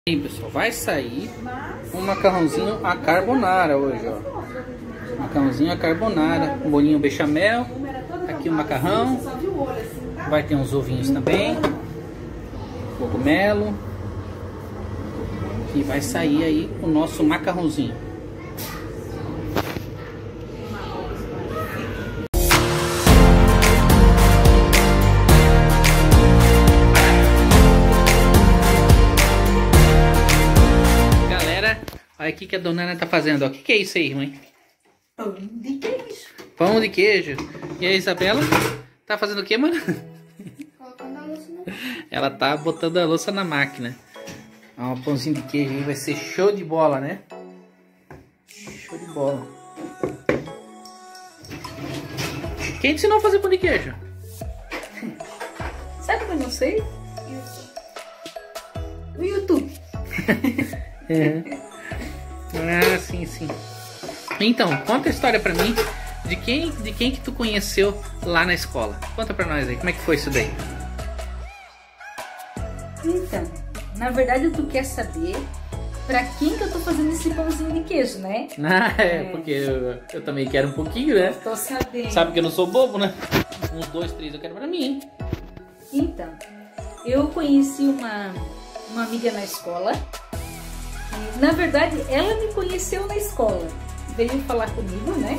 E aí, pessoal, vai sair um macarrãozinho à carbonara hoje, ó. Macarrãozinho à carbonara, um bolinho bechamel, aqui o macarrão, vai ter uns ovinhos também, cogumelo, e vai sair aí o nosso macarrãozinho. Olha aqui que a dona Ana tá fazendo, ó. O que é isso aí, mãe? Pão de queijo. Pão de queijo. E a Isabela tá fazendo o que, mano? Colocando a louça no... Ela tá botando a louça na máquina. Ó, um pãozinho de queijo aí vai ser show de bola, né? Show de bola. Quem te ensinou a fazer pão de queijo? Sabe que eu não sei? O YouTube. É. Ah, sim, sim. Então, conta a história pra mim de quem que tu conheceu lá na escola. Conta pra nós aí, como é que foi isso daí? Então, na verdade tu quer saber pra quem que eu tô fazendo esse pãozinho de queijo, né? Ah, porque eu também quero um pouquinho, né? Tô sabendo. Sabe que eu não sou bobo, né? Uns 2, 3 eu quero pra mim. Então, eu conheci uma amiga na escola. E, na verdade, ela me conheceu na escola. Veio falar comigo, né?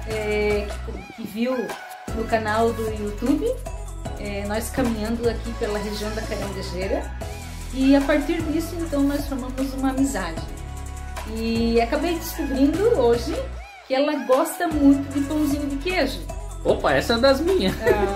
Que viu no canal do YouTube, nós caminhando aqui pela região da Caranguejeira. E a partir disso, então, nós formamos uma amizade. E acabei descobrindo hoje que ela gosta muito de pãozinho de queijo. Opa, essa é das minhas.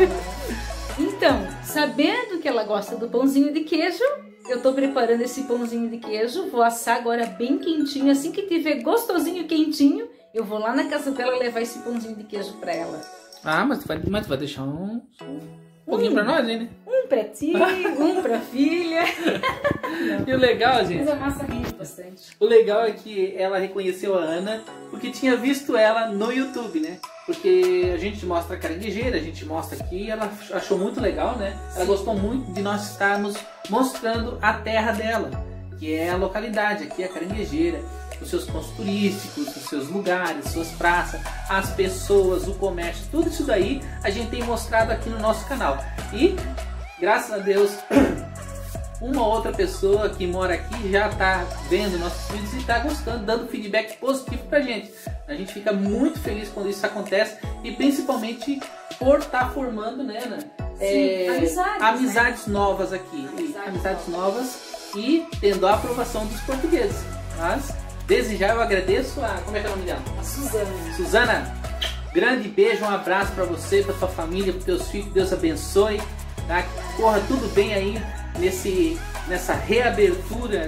Então, sabendo que ela gosta do pãozinho de queijo, eu tô preparando esse pãozinho de queijo, vou assar agora bem quentinho, assim que tiver gostosinho quentinho, eu vou lá na casa dela levar esse pãozinho de queijo pra ela. Ah, mas tu vai deixar um pouquinho pra nós, hein, né? Um pra ti, um pra filha. E o legal, gente... Mas a massa rende bastante. O legal é que ela reconheceu a Ana porque tinha visto ela no YouTube, né? Porque a gente mostra a Caranguejeira, a gente mostra aqui, e ela achou muito legal, né? Ela gostou muito de nós estarmos mostrando a terra dela, que é a localidade, aqui é a Caranguejeira, os seus pontos turísticos, os seus lugares, suas praças, as pessoas, o comércio, tudo isso daí a gente tem mostrado aqui no nosso canal. E, graças a Deus, uma outra pessoa que mora aqui já está vendo nossos vídeos e está gostando, dando feedback positivo pra gente. A gente fica muito feliz quando isso acontece e principalmente por estar formando, né, Ana? Amizades novas aqui. Amizades novas e tendo a aprovação dos portugueses. Mas, desde já eu agradeço a... Como é que é o nome dela? A Suzana. Suzana, grande beijo, um abraço para você, para sua família, para teus filhos, que Deus abençoe, tá? Corra tudo bem aí nessa reabertura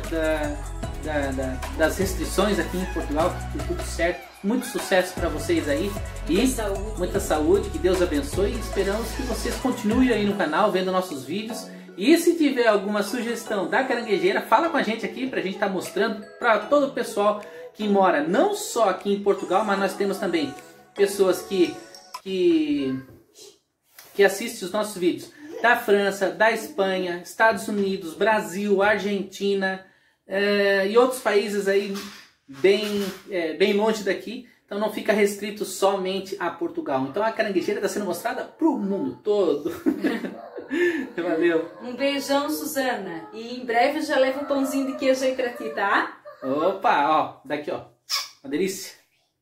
das restrições aqui em Portugal, que tudo certo. Muito sucesso para vocês aí. Muita saúde, que Deus abençoe. E esperamos que vocês continuem aí no canal, vendo nossos vídeos. E se tiver alguma sugestão da Caranguejeira, fala com a gente aqui pra gente estar mostrando para todo o pessoal que mora não só aqui em Portugal, mas nós temos também pessoas que assistem os nossos vídeos da França, da Espanha, Estados Unidos, Brasil, Argentina e outros países aí bem longe daqui. Então não fica restrito somente a Portugal. Então a Caranguejeira está sendo mostrada para o mundo todo. Valeu. Um beijão, Suzana. E em breve eu já levo um pãozinho de queijo aí para ti, tá? Opa, ó, daqui ó, uma delícia.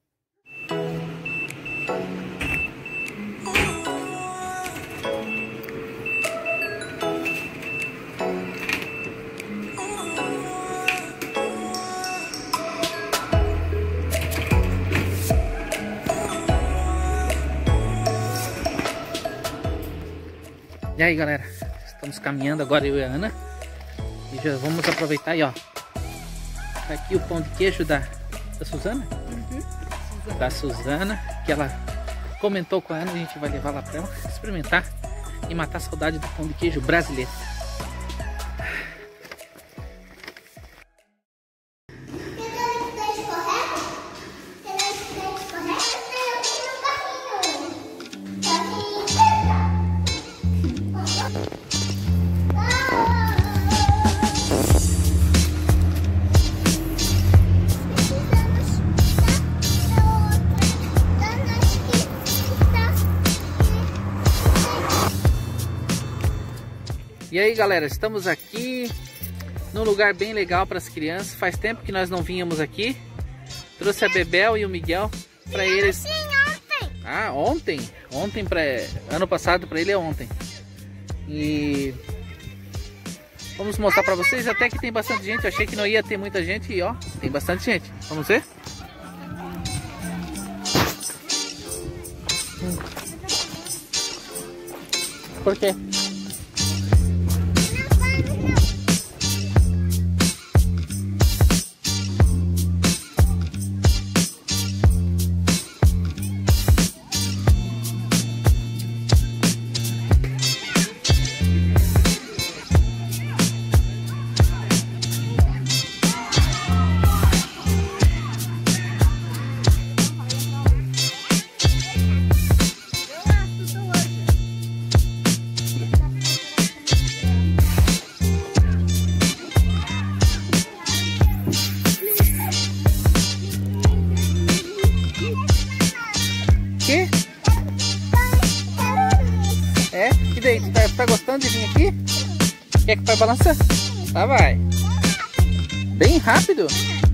E aí, galera, estamos caminhando agora, eu e a Ana, e já vamos aproveitar aí, ó. Tá aqui o pão de queijo da Suzana? Uhum. Da Suzana, que ela comentou com a Ana, a gente vai levar lá pra ela experimentar e matar a saudade do pão de queijo brasileiro. aí, galera, estamos aqui num lugar bem legal para as crianças. Faz tempo que nós não vínhamos aqui. Trouxe a Bebel e o Miguel para eles. Sim, ontem. Ah, ontem? Ontem ano passado para ele é ontem. E vamos mostrar para vocês. Até que tem bastante gente. Eu achei que não ia ter muita gente e ó, tem bastante gente. Vamos ver? Por quê? É? E daí, tu tá gostando de vir aqui? Quer que o pai balança? Tá, vai. Bem rápido?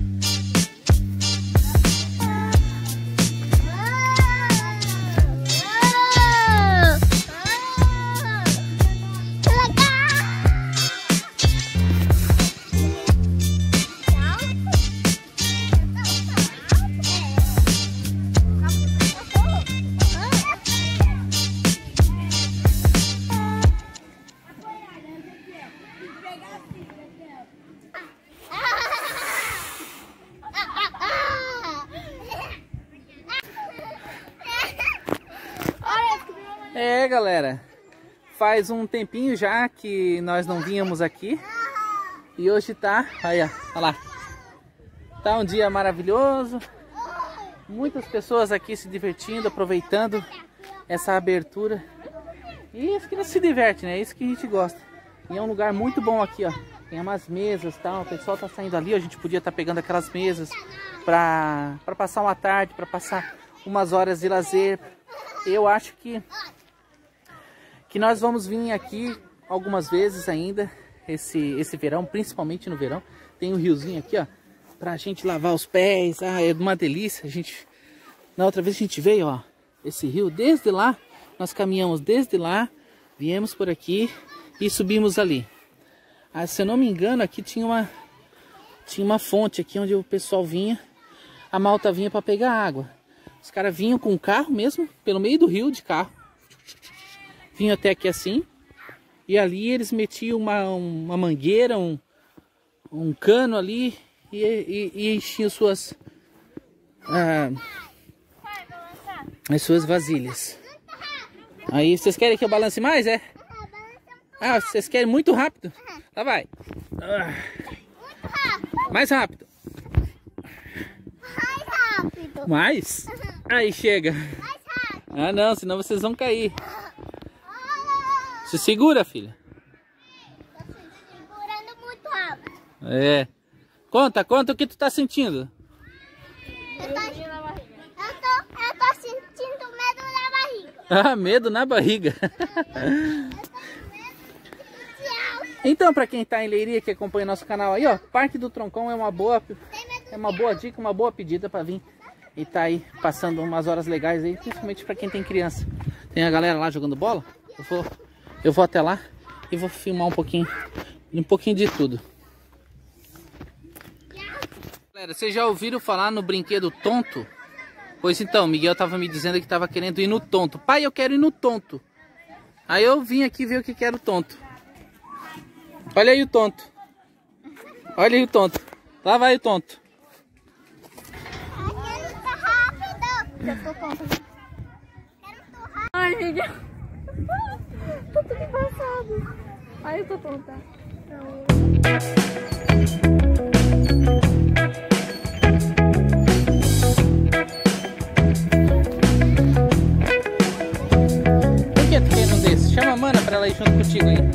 É, galera, faz um tempinho já que nós não vínhamos aqui e hoje tá, aí, ó, olha lá, tá um dia maravilhoso, muitas pessoas aqui se divertindo, aproveitando essa abertura e as crianças se divertem, né? É isso que a gente gosta. E é um lugar muito bom aqui, ó, tem umas mesas e tal, o pessoal tá saindo ali, a gente podia estar pegando aquelas mesas para passar uma tarde, para passar umas horas de lazer. Eu acho que nós vamos vir aqui algumas vezes ainda, esse verão, principalmente no verão. Tem um riozinho aqui, ó, pra gente lavar os pés. Ah, é uma delícia. Na outra vez a gente veio, ó, esse rio, desde lá, nós caminhamos desde lá, viemos por aqui e subimos ali. Ah, se eu não me engano, aqui tinha uma fonte aqui onde o pessoal vinha, a malta vinha para pegar água. Os caras vinham com o carro mesmo, pelo meio do rio de carro. Vinham até aqui assim, e ali eles metiam uma mangueira, um cano ali e enchiam as suas vasilhas. Aí, vocês querem que eu balance mais, é? Ah, vocês querem muito rápido? Lá vai. Mais rápido. Mais rápido. Mais? Aí, chega. Ah, não, senão vocês vão cair. Se segura, filha. Tô segurando muito rápido. É. Conta o que tu tá sentindo. Eu tô sentindo medo na barriga. Ah, medo na barriga. Então, pra quem tá em Leiria, que acompanha nosso canal aí, ó, Parque do Troncão é uma boa dica, uma boa pedida pra vir e tá aí passando umas horas legais aí, principalmente pra quem tem criança. Tem a galera lá jogando bola. Eu vou até lá e vou filmar um pouquinho de tudo. Galera, vocês já ouviram falar no brinquedo tonto? Pois então, o Miguel tava me dizendo que tava querendo ir no tonto. Pai, eu quero ir no tonto. Aí eu vim aqui ver o que era o tonto. Olha aí o tonto. Olha aí o tonto. Lá vai o tonto. Eu tô tonta. Ai, Miguel. Tô tudo embaçado. Ai, eu tô tonta. Por que tu quer um desse? Chama a Mana pra ela ir junto contigo aí.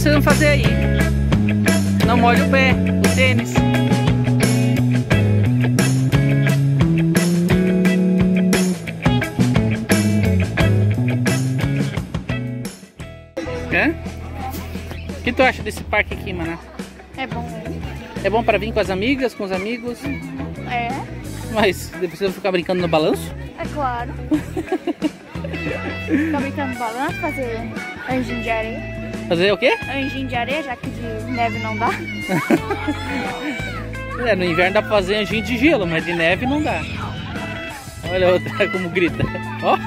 vocês vão fazer aí? Não molhe o pé, o tênis. O que tu acha desse parque aqui, Maná? É bom. É bom pra vir com as amigas, com os amigos? É. Mas depois você vai ficar brincando no balanço? É claro. Ficar brincando no balanço, fazer anjinho de areia. Fazer o quê? Anjinho de areia, já que de neve não dá. No inverno dá pra fazer anjinho de gelo, mas de neve não dá. Olha a outra como grita. Ó.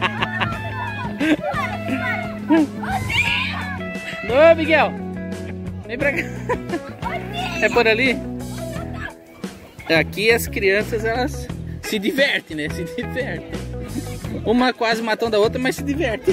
Ô, Miguel! Vem pra cá. É por ali? Aqui as crianças, elas se divertem, né? Se divertem. Uma quase matando a outra, mas se diverte.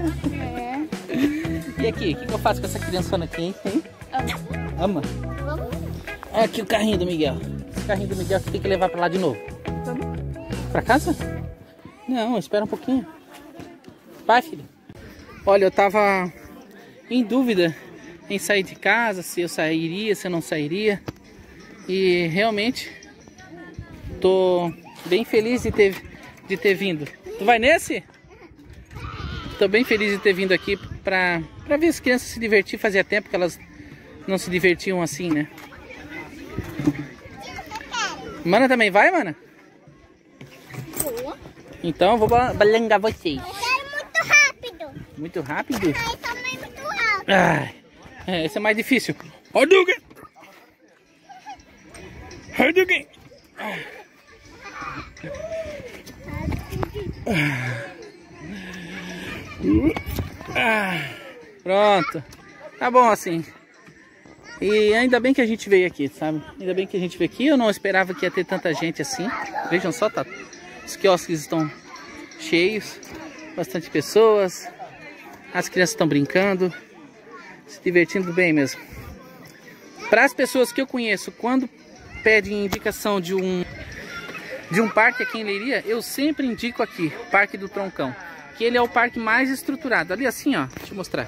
É. E aqui, o que eu faço com essa criançona aqui, hein? Ama? Olha aqui o carrinho do Miguel. Esse carrinho do Miguel que tem que levar pra lá de novo. Pra casa? Não, espera um pouquinho. Vai, filho. Olha, eu tava em dúvida em sair de casa, se eu sairia, se eu não sairia. E realmente tô bem feliz de ter vindo. Tu vai nesse? Tô bem feliz de ter vindo aqui pra ver as crianças se divertir. Fazia tempo que elas não se divertiam assim, né? Mana também vai, mana? Então eu vou balangar vocês. Eu quero muito rápido. Muito rápido? Ai, também muito rápido. Ai, esse é mais difícil. Hadouken! Hadouken! Pronto. Tá bom assim. E ainda bem que a gente veio aqui, sabe? Ainda bem que a gente veio aqui. Eu não esperava que ia ter tanta gente assim. Vejam só, tá? Os quiosques estão cheios. Bastante pessoas. As crianças estão brincando. Se divertindo bem mesmo. Para as pessoas que eu conheço, quando pedem indicação de um parque aqui em Leiria, eu sempre indico aqui, o Parque do Troncão. Que ele é o parque mais estruturado. Ali assim, ó, deixa eu mostrar.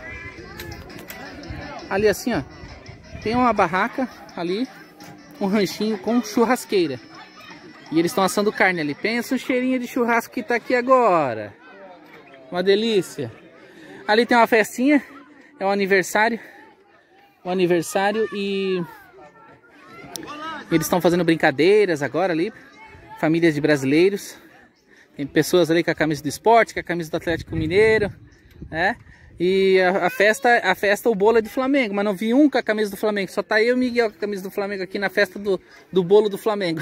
Ali assim, ó, tem uma barraca ali, um ranchinho com churrasqueira. E eles estão assando carne ali. Pensa o cheirinho de churrasco que tá aqui agora. Uma delícia. Ali tem uma festinha, é um aniversário. E eles estão fazendo brincadeiras agora ali. Famílias de brasileiros. Tem pessoas ali com a camisa do esporte, com a camisa do Atlético Mineiro, né? E a festa, o bolo é do Flamengo, mas não vi um com a camisa do Flamengo. Só tá eu e o Miguel com a camisa do Flamengo aqui na festa do bolo do Flamengo.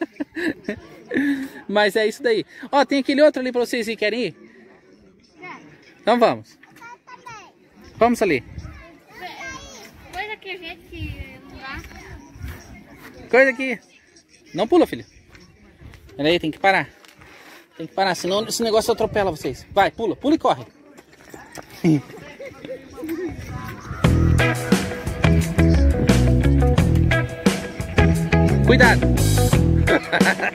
Mas é isso daí. Ó, tem aquele outro ali pra vocês ir, querem ir? Então vamos. Vamos ali. Coisa que a gente não dá. Coisa aqui. Não pula, filho. Peraí, tem que parar. Tem que parar, senão esse negócio atropela vocês. Vai, pula, pula e corre. Cuidado.